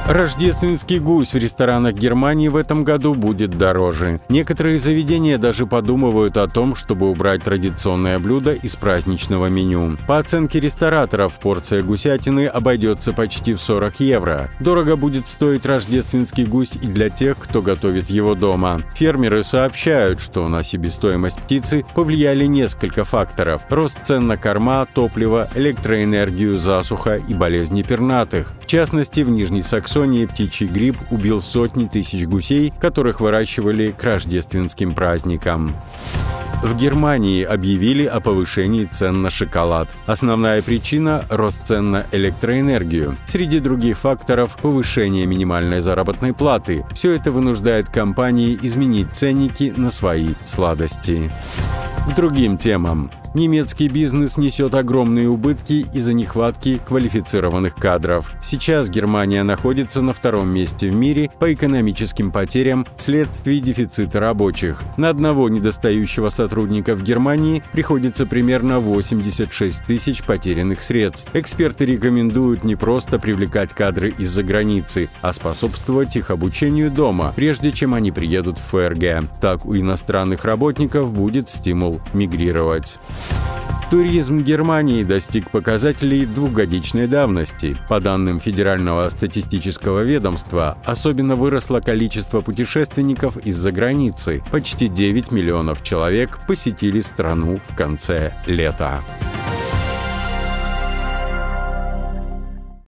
Рождественский гусь в ресторанах Германии в этом году будет дороже. Некоторые заведения даже подумывают о том, чтобы убрать традиционное блюдо из праздничного меню. По оценке рестораторов, порция гусятины обойдется почти в 40 евро. Дорого будет стоить рождественский гусь и для тех, кто готовит его дома. Фермеры сообщают, что на себестоимость птицы повлияли несколько факторов: рост цен на корма, топливо, электроэнергию, засуха и болезни пернатых. В частности, в Нижней Саксонии птичий грипп убил сотни тысяч гусей, которых выращивали к рождественским праздникам. В Германии объявили о повышении цен на шоколад. Основная причина – рост цен на электроэнергию. Среди других факторов – повышение минимальной заработной платы. Все это вынуждает компании изменить ценники на свои сладости. К другим темам. Немецкий бизнес несет огромные убытки из-за нехватки квалифицированных кадров. Сейчас Германия находится на втором месте в мире по экономическим потерям вследствие дефицита рабочих. На одного недостающего сотрудника в Германии приходится примерно 86 тысяч потерянных средств. Эксперты рекомендуют не просто привлекать кадры из-за границы, а способствовать их обучению дома, прежде чем они приедут в ФРГ. Так у иностранных работников будет стимул мигрировать. Туризм Германии достиг показателей двухгодичной давности. По данным Федерального статистического ведомства, особенно выросло количество путешественников из-за границы. Почти 9 миллионов человек посетили страну в конце лета.